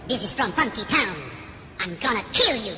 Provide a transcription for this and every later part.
This is from Funky Town. I'm gonna kill you.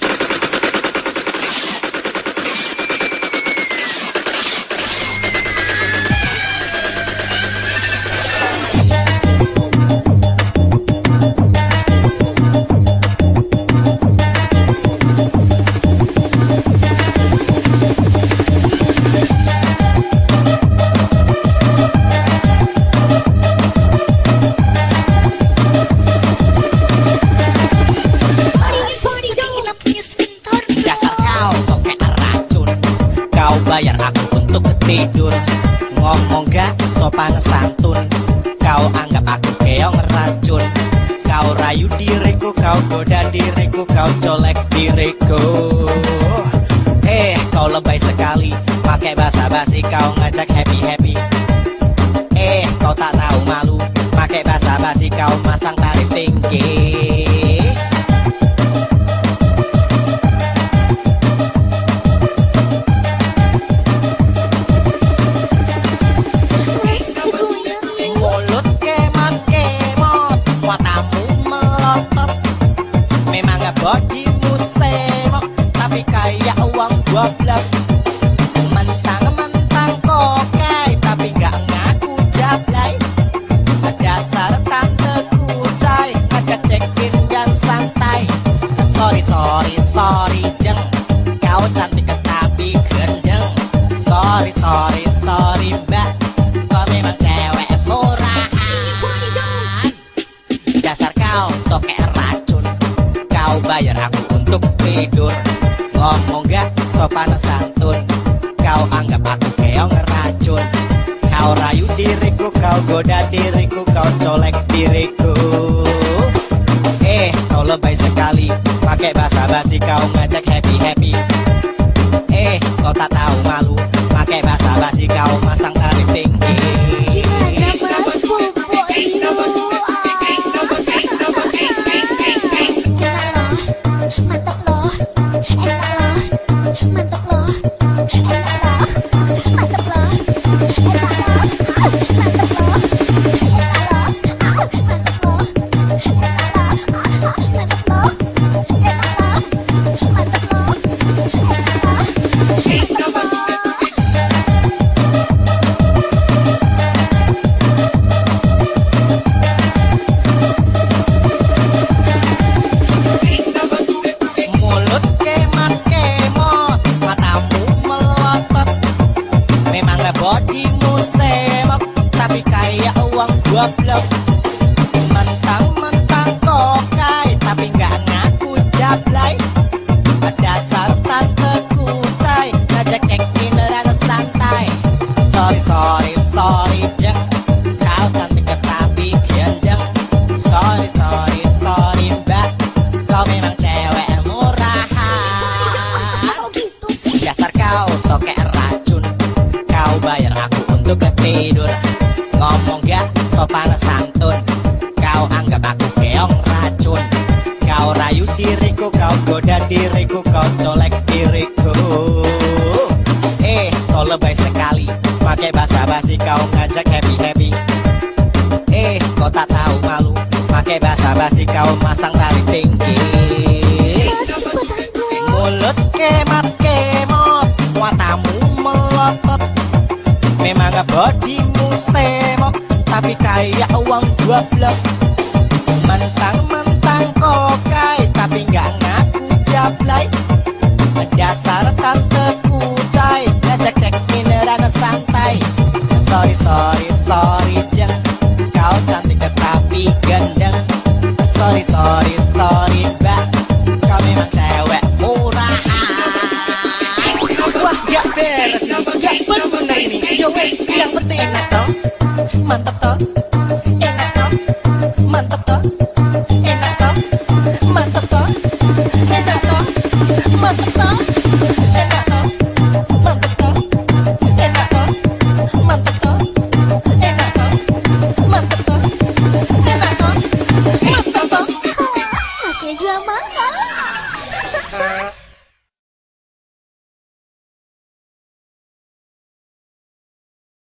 Bayar aku untuk tidur. Ngomong gak sopan santun. Kau anggap aku keong racun. Kau rayu diriku, kau goda diriku, kau colek diriku. Kau lebay sekali, pakai basa-basi kau ngajak happy-happy. Kau tak tahu malu, pakai basa-basi kau masang tarif tinggi. Bodimu semok, tapi kayak uang 12. Mentang-mentang kokai, tapi nggak ngaku jablay. Dasar tante kucai, ngajak check-in dan santai. Sorry jeng, kau cantik tapi gendeng. Sorry mbak, kau memang cewek murahan. Dasar kau tokek racun. Kau bayar aku untuk tidur. Ngomong gak sopan santun. Kau anggap aku keong racun. Kau rayu diriku, kau goda diriku, kau colek diriku. Kau lebay sekali, pakai basa-basi kau ngajak happy-happy. Kau tak tahu malu, pakai basa-basi kau masang tarif tinggi. Bodimu semok, tapi kayak uang 12. Mentang-mentang kokai, tapi nggak ngaku jablay. Dasar tante kucai, ngajak check-in dan santai. Sorry jeng, kau cantik tapi gendeng. Sorry mbak, kau memang cewek murahan. Dasar kau tokek racun. Kau bayar aku untuk tidur. Ngomong gak sopan santun. Kau anggap aku keong racun. Kau rayu diriku, kau goda diriku, kau colek diriku. Kau lebay sekali, pakai basa-basi kau ngajak happy-happy. Kau tak tahu malu, pakai basa-basi kau masang tarif tinggi. Mulut kemot, matamu melotot. Memang bodimu semok, tapi kayak uang 12. Mentang-mentang kokai, tapi nggak ngaku jablay. Dasar tante kucai, ngajak check-in dan santai. Sorry jeng, kau cantik tapi gendeng. Sorry mbak, kau memang cewek murahan. Wah gak beres nih, gak bener ini. Yo wes, yang penting enak toh, mantap toh.